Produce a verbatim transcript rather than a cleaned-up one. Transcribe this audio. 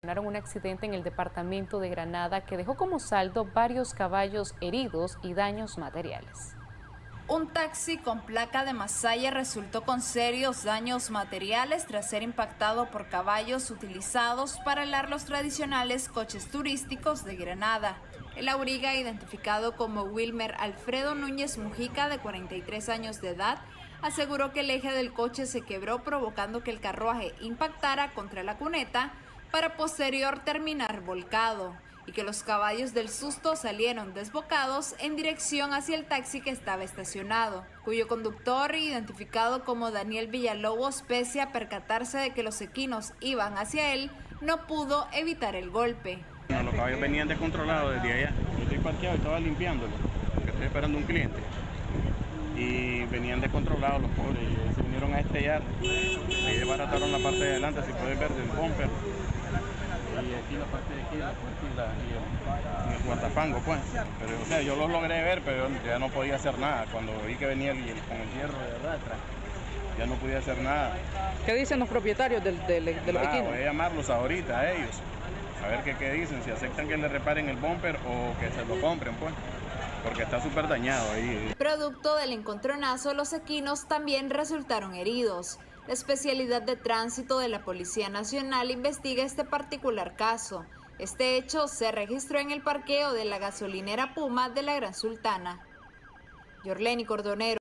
Un accidente en el departamento de Granada que dejó como saldo varios caballos heridos y daños materiales. Un taxi con placa de Masaya resultó con serios daños materiales tras ser impactado por caballos utilizados para alar los tradicionales coches turísticos de Granada. El auriga, identificado como Wilmer Alfredo Núñez Mujica, de cuarenta y tres años de edad, aseguró que el eje del coche se quebró, provocando que el carruaje impactara contra la cuneta para posterior terminar volcado, y que los caballos del susto salieron desbocados en dirección hacia el taxi que estaba estacionado, cuyo conductor, identificado como Daniel Villalobos, pese a percatarse de que los equinos iban hacia él, no pudo evitar el golpe. No, los caballos venían descontrolados desde allá. Yo estoy parqueado y estaba limpiándolo, porque estoy esperando un cliente. Y venían descontrolados los pobres, y se vinieron a estrellar. Ahí desbarataron la parte de adelante, si pueden ver, del bumper. Y aquí la parte de aquí, la puerta y, la, y, el, y el guardafango, pues. Pero, o sea, yo los logré ver, pero ya no podía hacer nada. Cuando vi que venía el, el, con el hierro de verdad atrás, ya no podía hacer nada. ¿Qué dicen los propietarios del, del, de los equinos? Voy a llamarlos ahorita a ellos, a ver qué, qué dicen, si aceptan que le reparen el bumper o que se lo compren, pues, porque está súper dañado ahí. Producto del encontronazo, los equinos también resultaron heridos. La especialidad de tránsito de la Policía Nacional investiga este particular caso. Este hecho se registró en el parqueo de la gasolinera Puma de la Gran Sultana. Yorleni Cordonero.